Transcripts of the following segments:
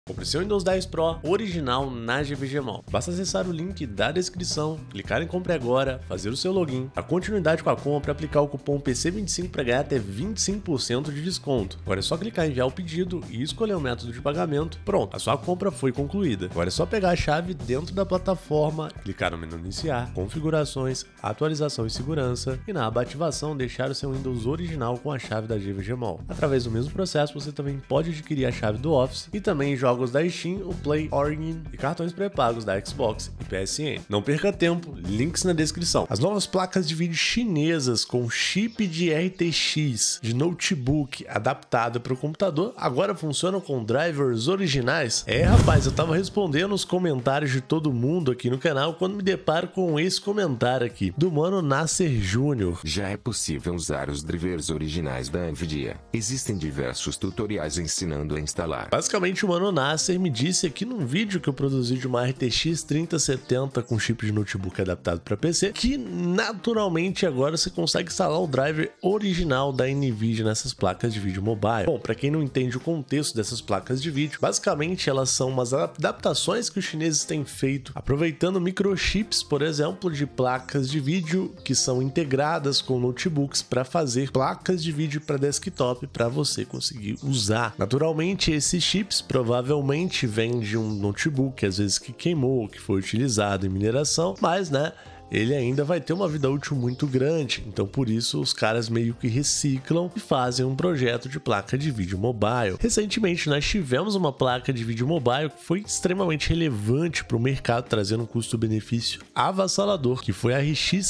Compre seu Windows 10 Pro original na GVG Mall. Basta acessar o link da descrição, clicar em Compre Agora, fazer o seu login, a continuidade com a compra, aplicar o cupom PC25 para ganhar até 25% de desconto. Agora é só clicar em enviar o pedido e escolher o método de pagamento. Pronto, a sua compra foi concluída. Agora é só pegar a chave dentro da plataforma, clicar no menu Iniciar, Configurações, Atualização e Segurança e na aba Ativação deixar o seu Windows original com a chave da GVG Mall. Através do mesmo processo você também pode adquirir a chave do Office e também jogos da Steam, o Play, Origin e cartões pré-pagos da Xbox e PSN. Não perca tempo, links na descrição. As novas placas de vídeo chinesas com chip de RTX de notebook adaptado para o computador agora funcionam com drivers originais? Rapaz, eu tava respondendo os comentários de todo mundo aqui no canal quando me deparo com esse comentário aqui, do mano Nasser Jr. Já é possível usar os drivers originais da Nvidia. Existem diversos tutoriais ensinando a instalar. Basicamente, o mano Nasser me disse aqui num vídeo que eu produzi de uma RTX 3070 com chip de notebook adaptado para PC, que naturalmente agora você consegue instalar o driver original da Nvidia nessas placas de vídeo mobile. Bom, para quem não entende o contexto dessas placas de vídeo, basicamente elas são umas adaptações que os chineses têm feito, aproveitando microchips, por exemplo, de placas de vídeo que são integradas com notebooks para fazer placas de vídeo para desktop para você conseguir usar. Naturalmente, esses chips provavelmente vem de um notebook, às vezes que queimou, que foi utilizado em mineração, mas ele ainda vai ter uma vida útil muito grande, então por isso os caras meio que reciclam e fazem um projeto de placa de vídeo mobile. Recentemente nós tivemos uma placa de vídeo mobile que foi extremamente relevante para o mercado, trazendo um custo-benefício avassalador, que foi a RX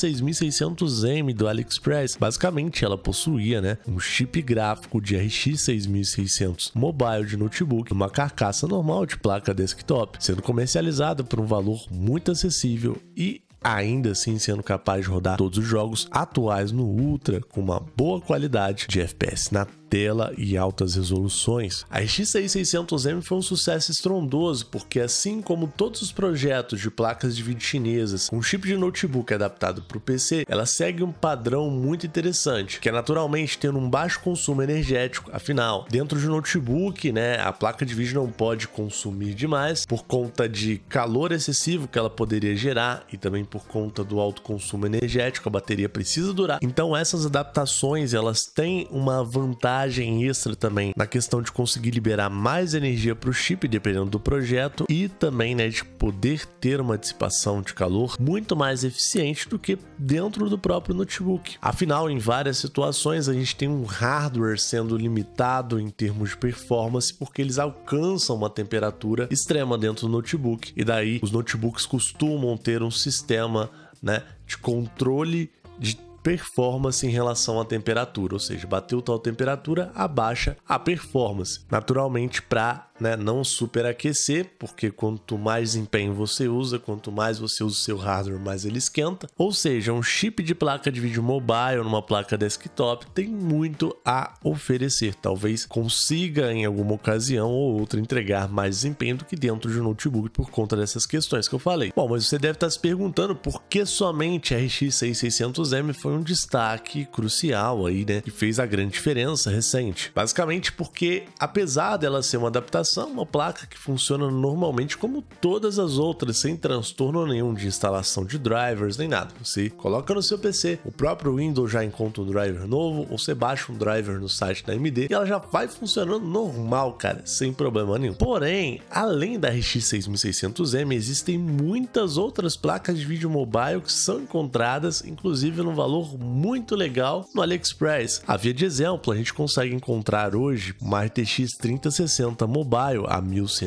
6600M do AliExpress. Basicamente ela possuía um chip gráfico de RX 6600 mobile de notebook, uma carcaça normal de placa desktop, sendo comercializada por um valor muito acessível e ainda assim sendo capaz de rodar todos os jogos atuais no Ultra com uma boa qualidade de FPS na tela e altas resoluções. A RX 6600M foi um sucesso estrondoso porque, assim como todos os projetos de placas de vídeo chinesas com chip de notebook adaptado para o PC, ela segue um padrão muito interessante, que é naturalmente tendo um baixo consumo energético. Afinal, dentro de um notebook, a placa de vídeo não pode consumir demais por conta de calor excessivo que ela poderia gerar e também por conta do alto consumo energético, a bateria precisa durar. Então essas adaptações, elas têm uma vantagem extra também na questão de conseguir liberar mais energia para o chip dependendo do projeto e também de poder ter uma dissipação de calor muito mais eficiente do que dentro do próprio notebook. Afinal, em várias situações a gente tem um hardware sendo limitado em termos de performance porque eles alcançam uma temperatura extrema dentro do notebook e daí os notebooks costumam ter um sistema de controle de performance em relação à temperatura, ou seja, bateu tal temperatura, abaixa a performance. Naturalmente, para não superaquecer, porque quanto mais empenho você usa, quanto mais você usa o seu hardware, mais ele esquenta. Ou seja, um chip de placa de vídeo mobile numa placa desktop tem muito a oferecer. Talvez consiga em alguma ocasião ou outra entregar mais desempenho do que dentro de um notebook por conta dessas questões que eu falei. Bom, mas você deve estar se perguntando por que somente a RX 6600M foi um destaque crucial aí, que fez a grande diferença recente. Basicamente porque, apesar dela ser uma adaptação, uma placa que funciona normalmente como todas as outras, sem transtorno nenhum de instalação de drivers nem nada. Você coloca no seu PC, o próprio Windows já encontra um driver novo, ou você baixa um driver no site da AMD e ela já vai funcionando normal, cara, sem problema nenhum. Porém, além da RX 6600M, existem muitas outras placas de vídeo mobile que são encontradas, inclusive num valor muito legal no AliExpress. A via de exemplo, a gente consegue encontrar hoje uma RTX 3060 mobile a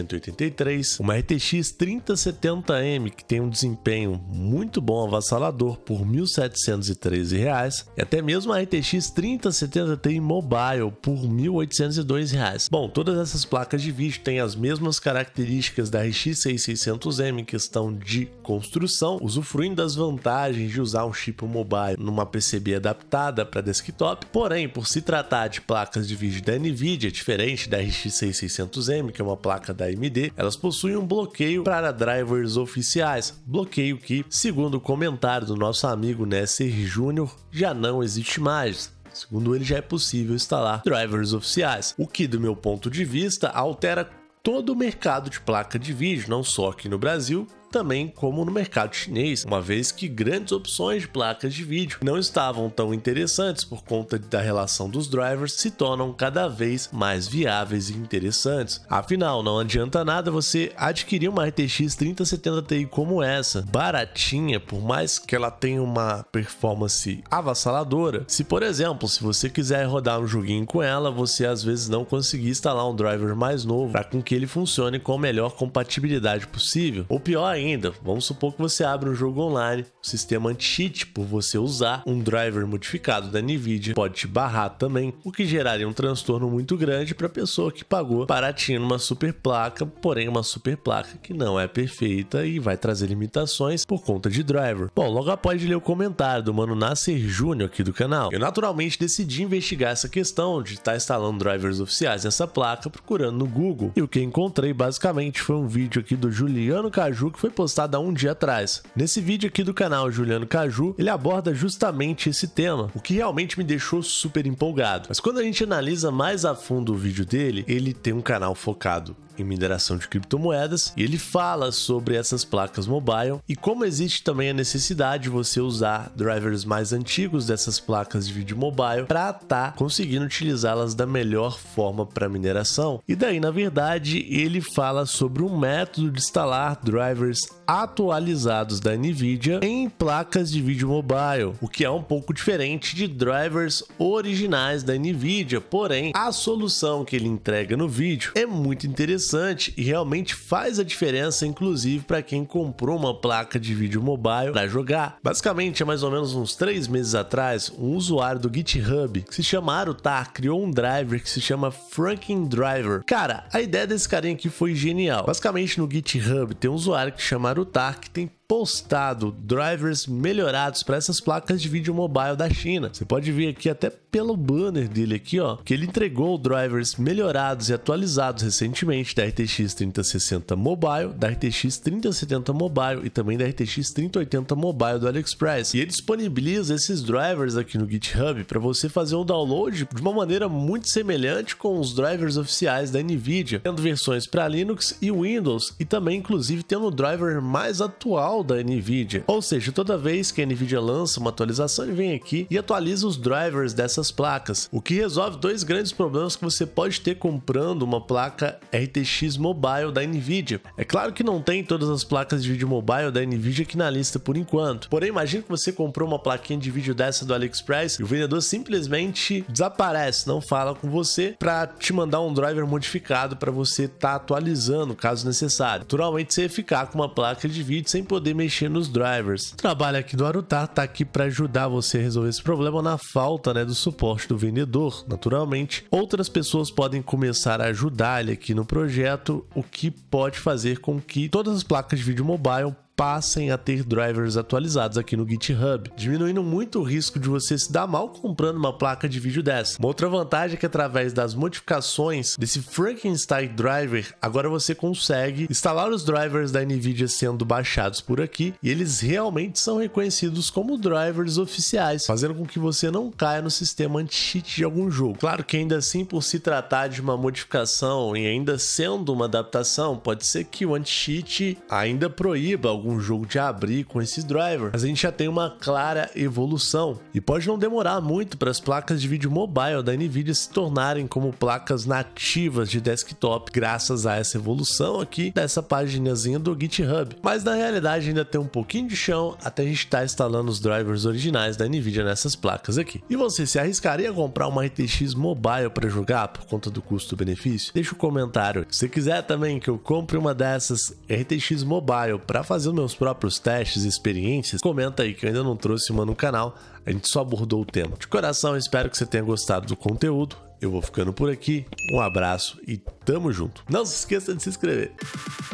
1183, uma RTX 3070M que tem um desempenho muito bom, avassalador, por R$ 1.713 e até mesmo a RTX 3070 Ti mobile por R$ 1.802. Bom, todas essas placas de vídeo têm as mesmas características da RX 6600M em questão de construção, usufruindo das vantagens de usar um chip mobile numa PCB adaptada para desktop. Porém, por se tratar de placas de vídeo da Nvidia, diferente da RX 6600M, que é uma placa da AMD, elas possuem um bloqueio para drivers oficiais, bloqueio que, segundo o comentário do nosso amigo Nasser Jr., já não existe mais. Segundo ele, já é possível instalar drivers oficiais, o que, do meu ponto de vista, altera todo o mercado de placa de vídeo, não só aqui no Brasil, também como no mercado chinês, uma vez que grandes opções de placas de vídeo não estavam tão interessantes por conta da relação dos drivers, se tornam cada vez mais viáveis e interessantes. Afinal, não adianta nada você adquirir uma RTX 3070 Ti como essa, baratinha, por mais que ela tenha uma performance avassaladora. Se, por exemplo, se você quiser rodar um joguinho com ela, você às vezes não conseguir instalar um driver mais novo para com que ele funcione com a melhor compatibilidade possível. Ou pior ainda, vamos supor que você abre um jogo online, o sistema anti-cheat, por você usar um driver modificado da Nvidia, pode te barrar também, o que geraria um transtorno muito grande para a pessoa que pagou baratinho numa super placa, porém uma super placa que não é perfeita e vai trazer limitações por conta de driver. Bom, logo após ler o comentário do Mano Nasser Júnior aqui do canal, eu naturalmente decidi investigar essa questão de estar instalando drivers oficiais nessa placa, procurando no Google, e o que encontrei basicamente foi um vídeo aqui do Juliano Caju que foi postado há um dia atrás. Nesse vídeo aqui do canal Juliano Caju, ele aborda justamente esse tema, o que realmente me deixou super empolgado. Mas quando a gente analisa mais a fundo o vídeo dele, ele tem um canal focado em mineração de criptomoedas e ele fala sobre essas placas mobile e como existe também a necessidade de você usar drivers mais antigos dessas placas de vídeo mobile para estar conseguindo utilizá-las da melhor forma para mineração. E daí, na verdade, ele fala sobre um método de instalar drivers atualizados da Nvidia em placas de vídeo mobile, o que é um pouco diferente de drivers originais da Nvidia, porém a solução que ele entrega no vídeo é muito interessante e realmente faz a diferença, inclusive para quem comprou uma placa de vídeo mobile para jogar. Basicamente, há mais ou menos uns 3 meses atrás, um usuário do GitHub que se chama Arutar criou um driver que se chama Franken Driver. Cara, a ideia desse carinha aqui foi genial. Basicamente, no GitHub tem um usuário que se chama Arutar que tem postado drivers melhorados para essas placas de vídeo mobile da China. Você pode ver aqui até pelo banner dele aqui, ó, que ele entregou drivers melhorados e atualizados recentemente da RTX 3060 Mobile, da RTX 3070 Mobile e também da RTX 3080 Mobile do AliExpress. E ele disponibiliza esses drivers aqui no GitHub para você fazer um download de uma maneira muito semelhante com os drivers oficiais da Nvidia, tendo versões para Linux e Windows e também inclusive tendo o driver mais atual da Nvidia. Ou seja, toda vez que a Nvidia lança uma atualização, ele vem aqui e atualiza os drivers dessas placas, o que resolve dois grandes problemas que você pode ter comprando uma placa RTX Mobile da Nvidia. É claro que não tem todas as placas de vídeo mobile da Nvidia aqui na lista por enquanto, porém imagine que você comprou uma plaquinha de vídeo dessa do AliExpress e o vendedor simplesmente desaparece, não fala com você para te mandar um driver modificado para você estar atualizando caso necessário. Naturalmente você ia ficar com uma placa de vídeo sem poder mexer nos drivers. O trabalho aqui do Arutar tá aqui para ajudar você a resolver esse problema na falta, do suporte do vendedor. Naturalmente, outras pessoas podem começar a ajudar ele aqui no projeto, o que pode fazer com que todas as placas de vídeo mobile passem a ter drivers atualizados aqui no GitHub, diminuindo muito o risco de você se dar mal comprando uma placa de vídeo dessa. Uma outra vantagem é que através das modificações desse Frankenstein Driver, agora você consegue instalar os drivers da Nvidia sendo baixados por aqui e eles realmente são reconhecidos como drivers oficiais, fazendo com que você não caia no sistema anti-cheat de algum jogo. Claro que ainda assim, por se tratar de uma modificação e ainda sendo uma adaptação, pode ser que o anti-cheat ainda proíba algum jogo de abrir com esses drivers, mas a gente já tem uma clara evolução e pode não demorar muito para as placas de vídeo mobile da Nvidia se tornarem como placas nativas de desktop, graças a essa evolução aqui dessa paginazinha do GitHub. Mas na realidade ainda tem um pouquinho de chão até a gente estar instalando os drivers originais da Nvidia nessas placas aqui. E você se arriscaria a comprar uma RTX Mobile para jogar por conta do custo-benefício? Deixa um comentário. Se você quiser também que eu compre uma dessas RTX Mobile para fazer meus próprios testes e experiências, comenta aí que eu ainda não trouxe uma no canal, a gente só abordou o tema. De coração, espero que você tenha gostado do conteúdo, eu vou ficando por aqui, um abraço e tamo junto. Não se esqueça de se inscrever.